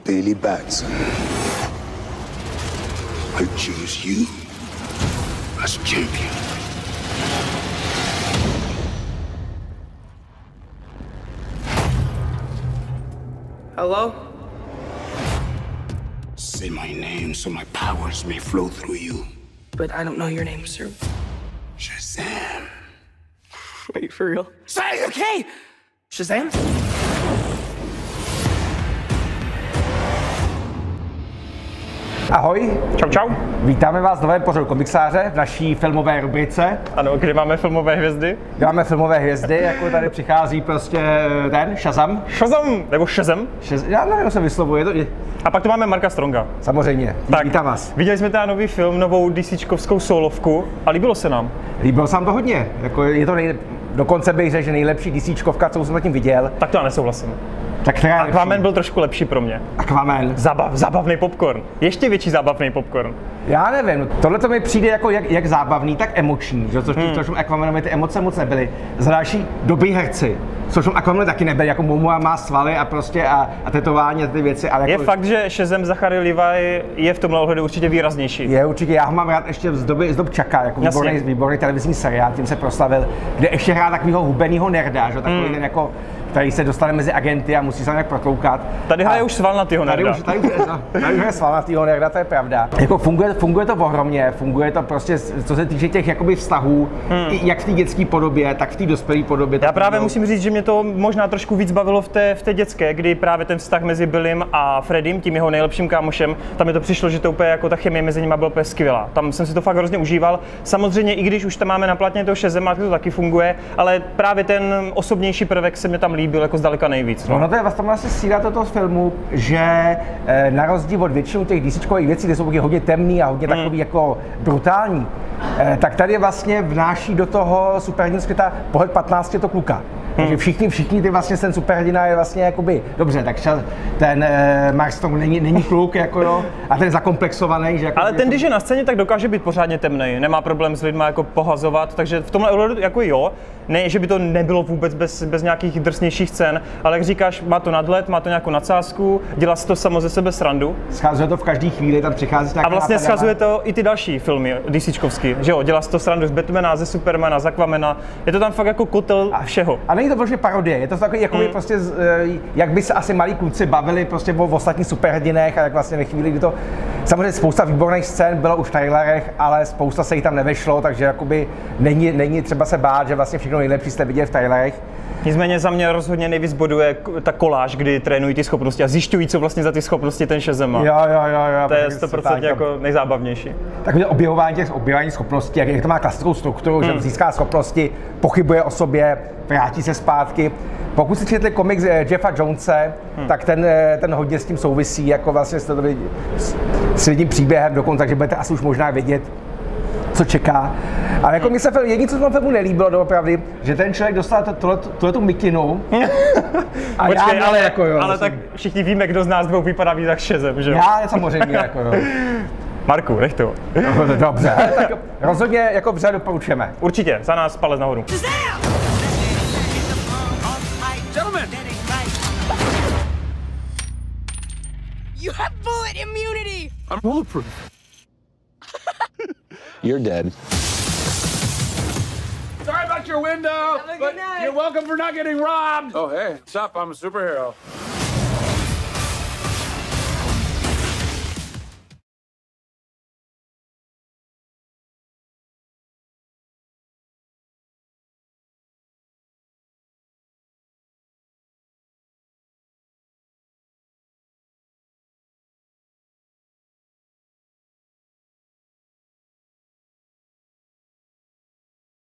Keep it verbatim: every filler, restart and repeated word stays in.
Billy Batson. I choose you as champion. Hello? Say my name so my powers may flow through you. But I don't know your name, sir. Shazam. Wait, for real? Say, okay! Shazam? Ahoj. Čau, čau. Vítáme vás v novém pořadu Komiksáře v naší filmové rubrice. Ano, kde máme filmové hvězdy? Kde máme filmové hvězdy, jako tady přichází prostě ten Shazam. Shazam, nebo Shazam. Shaz... Já nevím, jak se vyslovuje. To... A pak tu máme Marka Stronga. Samozřejmě, tak, vítám vás. Viděli jsme teda nový film, novou DCčkovskou solovku a líbilo se nám. Líbilo se nám to hodně, jako je to nej... dokonce bych řekl, že nejlepší DCčkovka, co jsem zatím viděl. Tak to já nesouhlasím. Tak Aquaman byl trošku lepší pro mě. Aquaman. Zabav, zábavný popcorn. Ještě větší zábavný popcorn. Já nevím, tohle to mi přijde jako jak, jak zábavný, tak emoční, že? Což, hmm. což Aquamanovi ty emoce moc nebyly. Zvláštní dobrý herci, což Aquaman taky nebyl, jako Momoa má svaly a prostě a, a tetování a ty věci. Ale jako, je fakt, že Shazam Zachary Levi je v tomhle ohledu určitě výraznější. Je určitě, já ho mám rád ještě z doby, z dob Chucka, jako výborný, výborný televizní seriál, tím se proslavil, kde ještě hrál takovýho hubenýho nerda, že? Takový hmm. ten jako, který se dostane mezi agenty a musí se nějak protloukat. Tady hraje už svalnatýho nerda. Tady už, tady, no, tady už je svalnatýho nerda, to je pravda. Jako funguje, funguje to ohromně, funguje to prostě, co se týče těch jakoby vztahů, hmm. jak v té dětské podobě, tak v té dospělé podobě. Já právě musím říct, že mě to možná trošku víc bavilo v té, v té dětské, kdy právě ten vztah mezi Billym a Freddym, tím jeho nejlepším kámošem, tam mi to přišlo, že to úplně jako ta chemie mezi nimi byla úplně skvělá. Tam jsem si to fakt hrozně užíval. Samozřejmě i když už tam máme na platně toho Shazama, to taky funguje, ale právě ten osobnější prvek se mi tam líbil jako zdaleka nejvíc. No, no to je vlastně asi síla toho filmu, že e, na rozdíl od většinu těch DCčkových věcí, kde jsou hodně temný a hodně mm. takový jako brutální, e, tak tady vlastně vnáší do toho superhrdinského světa pohled patnáctiletého kluka. Takže hmm. všichni, všichni ty vlastně ten superhrdina je vlastně jakoby, dobře, tak ten e, Mark Strong není, není kluk, jako jo, a ten zakomplexovaný, že jako, ale ten, jako... když je na scéně, tak dokáže být pořádně temnej, nemá problém s lidma jako pohazovat, takže v tomhle ohledu jako jo, ne, že by to nebylo vůbec bez, bez nějakých drsnějších scén, ale jak říkáš, má to nadhled, má to nějakou nadsázku, dělá si to samo ze sebe srandu. Scházuje to v každé chvíli, tam přichází nějaká. A vlastně scházuje to i ty další filmy DCčkovský, že jo, dělá si to srandu z Batmana, ze Supermana, z Aquamana, je to tam fakt jako kotel a, všeho. A není to prostě parodie, je to takový, jako mm. prostě, jak by se asi malí kluci bavili prostě o ostatních superhrdinech a jak vlastně ve chvíli, kdy to, samozřejmě spousta výborných scén bylo už v trailerech, ale spousta se jich tam nevešlo, takže jakoby není, není třeba se bát, že vlastně všechno nejlepší jste viděli v trailerech. Nicméně za mě rozhodně nejvíc boduje ta koláž, kdy trénují ty schopnosti a zjišťují, co vlastně za ty schopnosti ten Shazam má. Jo, jo, jo, jo. To je sto procent jako nejzábavnější. Takové objevování těch objevování schopností, jak to má klasickou strukturu, hmm. že získá schopnosti, pochybuje o sobě, vrátí se zpátky. Pokud si četli komiks Jeffa Jonese, hmm. tak ten, ten hodně s tím souvisí, jako vlastně s, s lidím příběhem dokonce, takže budete asi už možná vědět, co čeká. Ale jako mi se jediné, co se tomu nelíbilo doopravdy, že ten člověk dostal tuhletu mikinu. A počkej, já ale, jako jo. Ale tak všichni víme, kdo z nás dvou vypadá víc jak Shazam, že jo? Já samozřejmě jako jo. Marku, nech to. No, dobře, tak rozhodně jako vře doporučujeme. Určitě, za nás palec nahoru. Gentlemen! You have bullet immunity! I'm bulletproof. You're dead. Sorry about your window, but you're welcome for not getting robbed. Oh, hey, what's up? I'm a superhero.